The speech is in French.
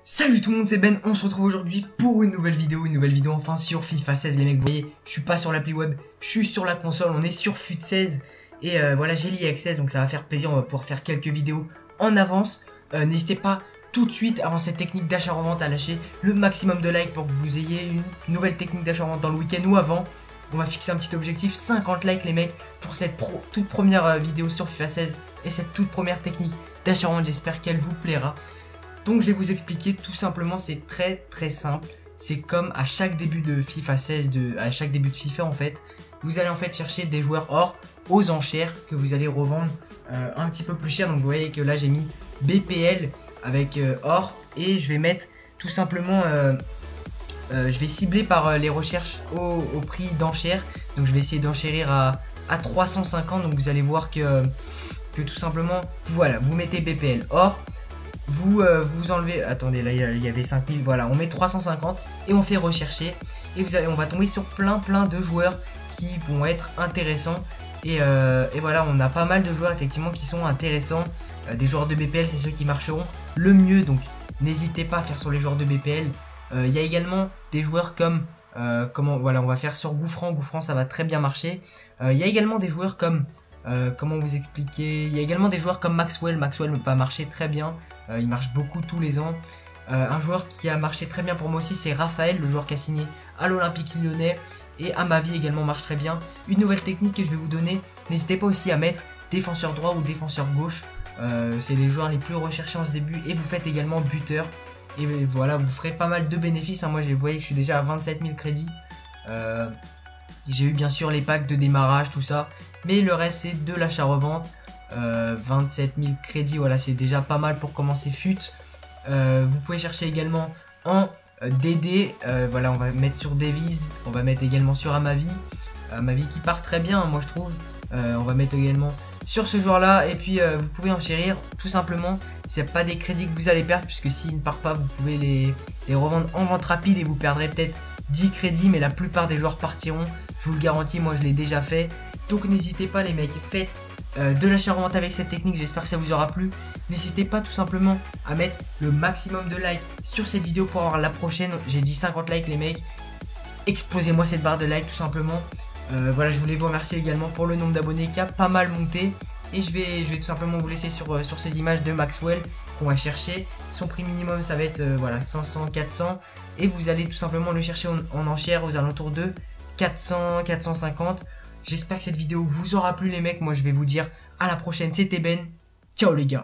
Salut tout le monde, c'est Ben, on se retrouve aujourd'hui pour une nouvelle vidéo enfin sur FIFA 16 les mecs. Vous voyez, je suis pas sur l'appli web, je suis sur la console, on est sur FUT 16 et voilà, j'ai l'IXS donc ça va faire plaisir, on va pouvoir faire quelques vidéos en avance. N'hésitez pas tout de suite avant cette technique d'achat-revente à lâcher le maximum de likes pour que vous ayez une nouvelle technique d'achat-revente dans le week-end ou avant. On va fixer un petit objectif, 50 likes les mecs pour cette toute première vidéo sur FIFA 16 et cette toute première technique d'achat-revente, j'espère qu'elle vous plaira. Donc je vais vous expliquer tout simplement, c'est très simple. C'est comme à chaque début de FIFA 16, à chaque début de FIFA en fait. Vous allez en fait chercher des joueurs or aux enchères que vous allez revendre un petit peu plus cher. Donc vous voyez que là j'ai mis BPL avec or et je vais mettre tout simplement, je vais cibler par les recherches au prix d'enchère. Donc je vais essayer d'enchérir à 350. Donc vous allez voir que tout simplement, voilà, vous mettez BPL or. Vous enlevez, attendez là il y avait 5000, voilà on met 350 et on fait rechercher et on va tomber sur plein de joueurs qui vont être intéressants et voilà, on a pas mal de joueurs effectivement qui sont intéressants. Des joueurs de BPL c'est ceux qui marcheront le mieux, donc n'hésitez pas à faire sur les joueurs de BPL. Il y a également des joueurs comme voilà, on va faire sur Gouffran ça va très bien marcher. Il y a également des joueurs comme comment vous expliquer, il y a également des joueurs comme Maxwell va marcher très bien. Il marche beaucoup tous les ans. Un joueur qui a marché très bien pour moi aussi, c'est Raphaël, le joueur qui a signé à l'Olympique Lyonnais. Et à ma vie également marche très bien. Une nouvelle technique que je vais vous donner, n'hésitez pas aussi à mettre défenseur droit ou défenseur gauche. C'est les joueurs les plus recherchés en ce début. Et vous faites également buteur. Et voilà, vous ferez pas mal de bénéfices. Moi, vous voyez que je suis déjà à 27 000 crédits. J'ai eu bien sûr les packs de démarrage, tout ça. Mais le reste, c'est de l'achat-revente. 27 000 crédits, voilà, c'est déjà pas mal pour commencer FUT. Vous pouvez chercher également en DD, voilà, on va mettre sur Davies, on va mettre également sur Amavi qui part très bien, moi je trouve. On va mettre également sur ce joueur là et puis vous pouvez enchérir tout simplement. C'est pas des crédits que vous allez perdre puisque s'ils ne partent pas, vous pouvez les revendre en vente rapide et vous perdrez peut-être 10 crédits, mais la plupart des joueurs partiront, je vous le garantis, moi je l'ai déjà fait. Donc n'hésitez pas les mecs, faites de l'achat-revente avec cette technique, j'espère que ça vous aura plu. N'hésitez pas tout simplement à mettre le maximum de likes sur cette vidéo pour avoir la prochaine. J'ai dit 50 likes les mecs, explosez-moi cette barre de likes tout simplement. Voilà, je voulais vous remercier également pour le nombre d'abonnés qui a pas mal monté. Et je vais tout simplement vous laisser sur ces images de Maxwell qu'on va chercher. Son prix minimum ça va être voilà, 500, 400. Et vous allez tout simplement le chercher en enchère aux alentours de 400, 450. J'espère que cette vidéo vous aura plu les mecs. Moi je vais vous dire à la prochaine, c'était Ben. Ciao les gars.